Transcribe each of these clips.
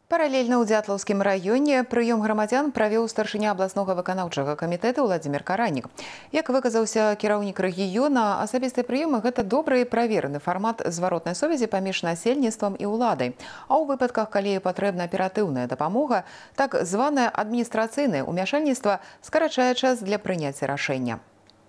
Паралельна ў Дзятлаўскім раёне прыём грамадзян правёў старшыня абласнога выканаўчага камітэта Владзімир Каранік. Як выказаўся кіраўнік рэгіёна, асабістыя прыёмы – гэта добры і правераны фармат зваротнай сувязі паміж насельніцтвам і ўладай. А ў выпадках, калі патрэбна аператыўная дапамога, так званае адміністрацыйнае ўмяшальніцтва скарачае час для прыняцця рашэння.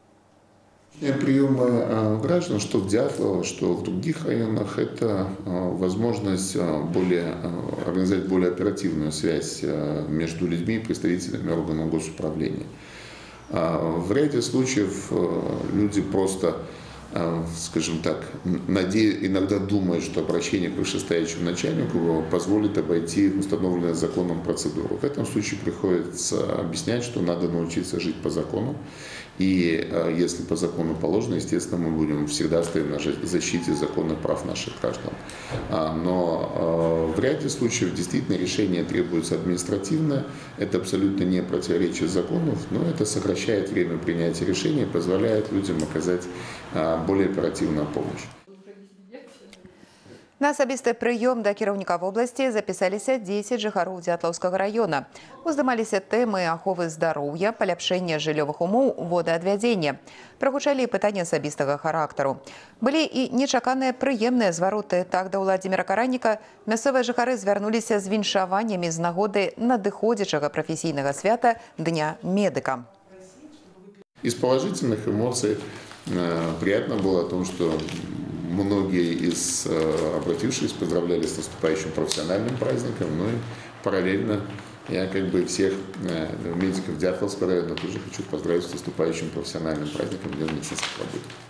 Приемы граждан, что в Дятлово, что в других районах, это возможность организовать более оперативную связь между людьми и представителями органов госуправления. В ряде случаев люди просто, скажем так, иногда думают, что обращение к вышестоящему начальнику позволит обойти установленную законом процедуру. В этом случае приходится объяснять, что надо научиться жить по закону. И если по закону положено, естественно, мы будем всегда стоять на защите законных прав наших граждан. Но в ряде случаев действительно решение требуется административное. Это абсолютно не противоречит закону, но это сокращает время принятия решения и позволяет людям оказать более оперативную помощь. На асабісты прыём да кіраўніка вобласці запісаліся 10 жыхароў Дзятлаўскага раёна. Уздымаліся тэмы аховы здароўя, паляпшэння жыллёвых умоў, водаадвядзення. Прагучалі пытанні асабістага характару. Былі і нечаканыя прыемныя звароты. Так да Владзіміра Караніка мясцовыя жыхары звярнуліся з віншаваннямі з нагоды надыходзячага прафесійнага свята Дня медыка. Из положительных эмоций приятно было о том, что многие из обратившихся поздравляли с наступающим профессиональным праздником, ну и параллельно я всех медиков Дятловского района тоже хочу поздравить с наступающим профессиональным праздником Днем медицинских работников.